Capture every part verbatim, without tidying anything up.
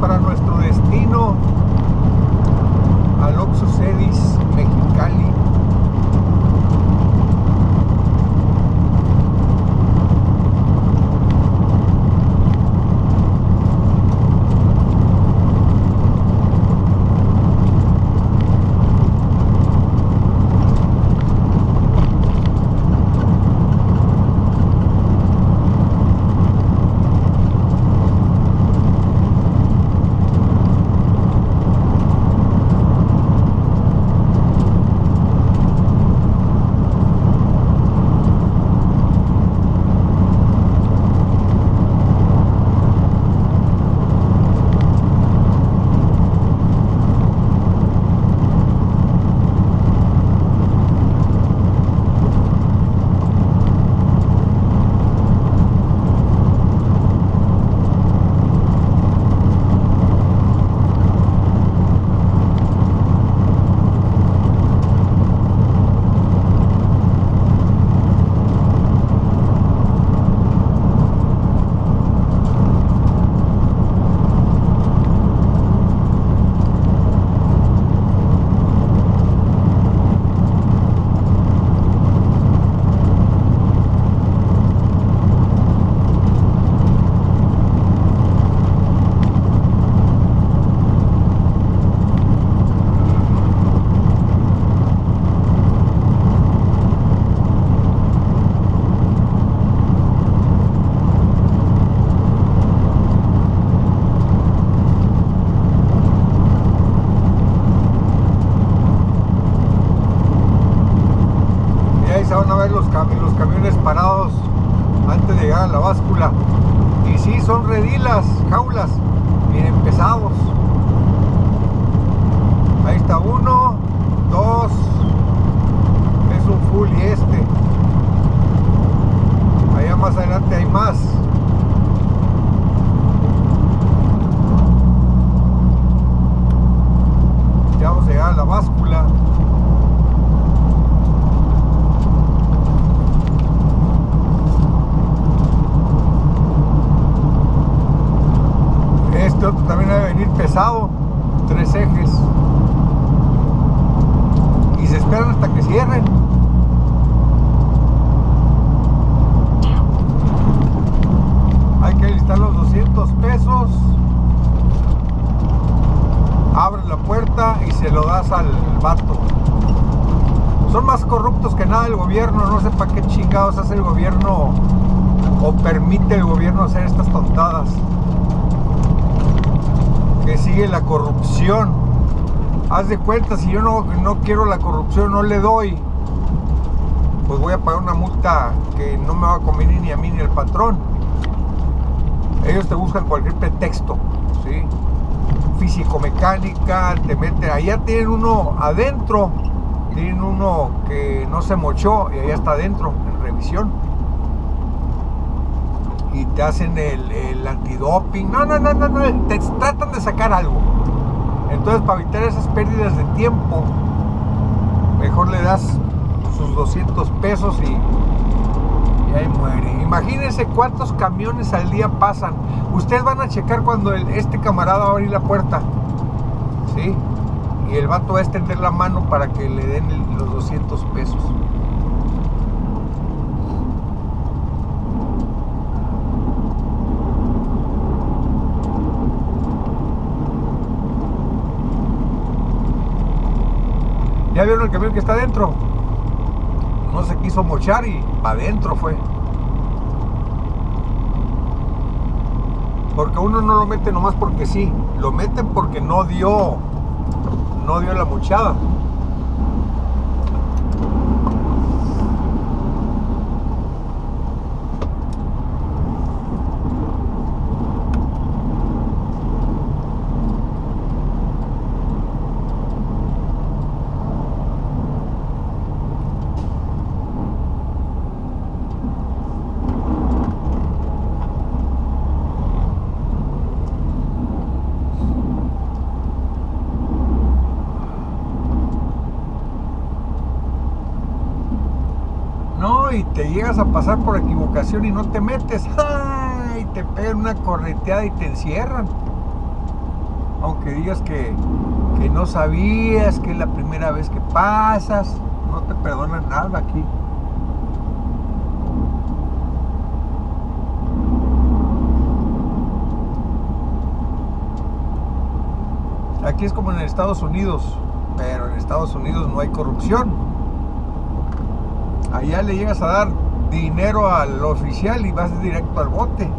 para nuestro destino, al Oxxo Cedis Mexicali. Van a ver los, cam los camiones parados antes de llegar a la báscula, y sí, son redilas, jaulas, miren, pesados. Ahí está uno, dos, es un full y este, allá más adelante hay más. Ya vamos a llegar a la báscula. Este otro también debe venir pesado, tres ejes, y se esperan hasta que cierren. Hay que listar los doscientos pesos, abres la puerta y se lo das al vato. Son más corruptos que nada el gobierno, no sé para qué chingados hace el gobierno o permite el gobierno hacer estas tontadas. Que sigue la corrupción. Haz de cuenta, si yo no, no quiero la corrupción, no le doy, pues voy a pagar una multa que no me va a convenir ni a mí ni al patrón. Ellos te buscan cualquier pretexto, ¿sí? Físico-mecánica, te meten, allá tienen uno adentro, tienen uno que no se mochó y allá está adentro, en revisión. Y te hacen el, el antidoping, no, no, no, no, no, te tratan de sacar algo. Entonces, para evitar esas pérdidas de tiempo, mejor le das sus doscientos pesos y, y ahí muere. Imagínense cuántos camiones al día pasan. Ustedes van a checar cuando el, este camarada va a abrir la puerta, ¿sí? Y el vato va a extender la mano para que le den el, los doscientos pesos. ¿Ya vieron el camión que está adentro? No se quiso mochar y para adentro fue. Porque uno no lo mete nomás porque sí, lo meten porque no dio, no dio la mochada. Y te llegas a pasar por equivocación y no te metes, ¡ay! Te pegan una correteada y te encierran. aunque digas que, que no sabías, que es la primera vez que pasas, no te perdonan nada aquí. Aquí es como en Estados Unidos, pero en Estados Unidos no hay corrupción. Allá le llegas a dar dinero al oficial y vas directo al bote.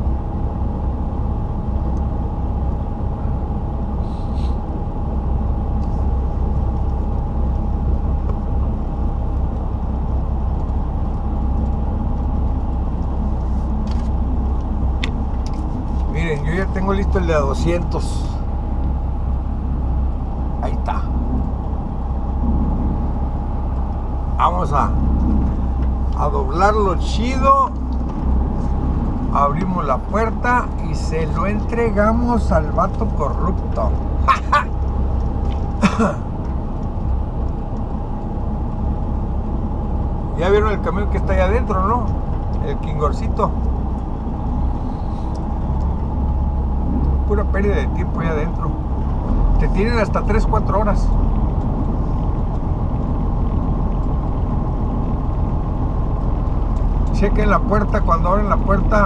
Miren, yo ya tengo listo el de a doscientos. Ahí está. Vamos a, a doblarlo chido. Abrimos la puerta y se lo entregamos al vato corrupto. Ya vieron el camión que está ahí adentro, ¿no? El Kingorcito. Pura pérdida de tiempo ahí adentro. Te tienen hasta tres, cuatro horas. Chequen la puerta, cuando abren la puerta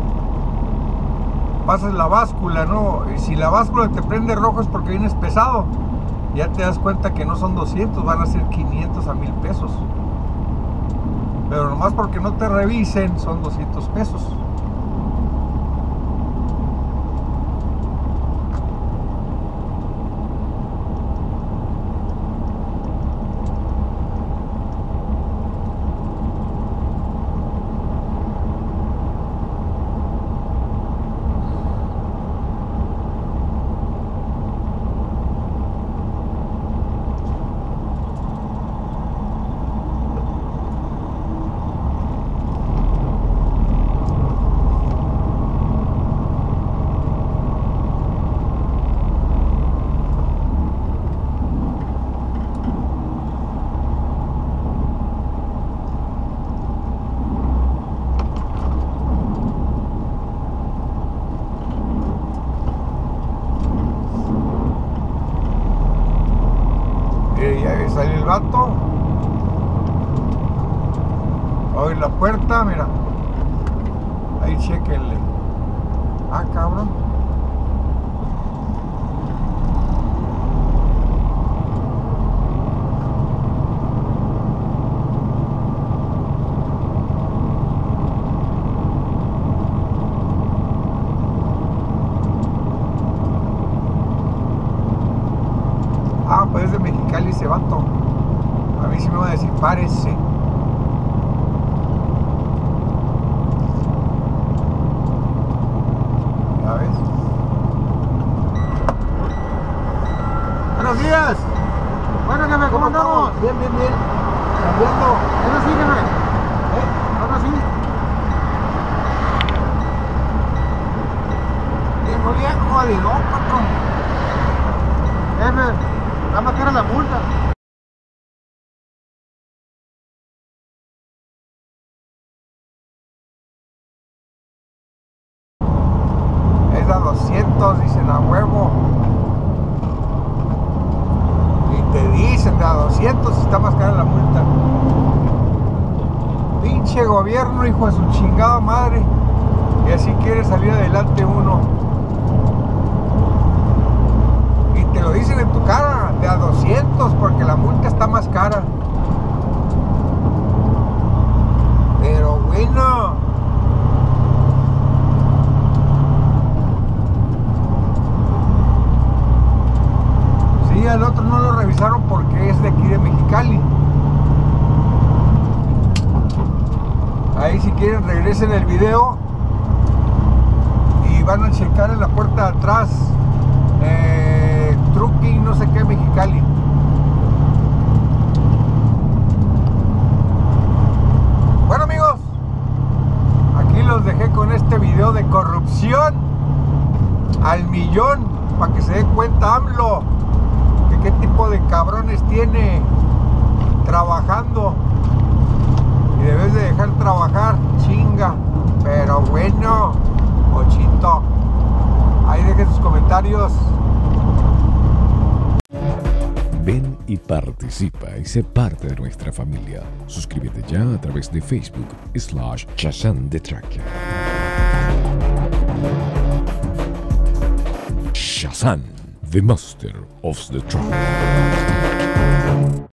pasas la báscula, ¿no? Y si la báscula te prende rojo es porque vienes pesado. Ya te das cuenta que no son doscientos, van a ser quinientos a mil pesos. Pero nomás porque no te revisen son doscientos pesos. Sale el vato. Abre la puerta, mira. Ahí chequenle. Ah, cabrón. Ah, pues es de Mexicali ese vato. A mí sí me va a decir, párese. ¿Ya ves? Buenos días. Bueno, jefe, ¿cómo andamos? Bien, bien, bien. Cambiando. Ahora sí, jefe. ¿Eh? Ahora sí. Viejo, bien jodido, patrón. Jefe, está más cara la multa. Es a doscientos, dicen a huevo. Y te dicen de a doscientos está más cara la multa. Pinche gobierno, hijo de su chingada madre. Y así quiere salir adelante uno. Y te lo dicen en tu cara, de a doscientos, porque la multa está más cara. Pero bueno. Sí, al otro no lo revisaron porque es de aquí de Mexicali. Ahí si quieren regresen el video y van a checar en la puerta de atrás eh, Trucking no sé qué Mexicali. Bueno amigos, aquí los dejé con este video de corrupción al millón para que se dé cuenta AMLO que qué tipo de cabrones tiene trabajando. Y debes de dejar trabajar, chinga. Pero bueno, Ochito, ahí dejen sus comentarios. Ven y participa y sé parte de nuestra familia. Suscríbete ya a través de Facebook slash Shazam de Trakia. Shazam, the master of the track.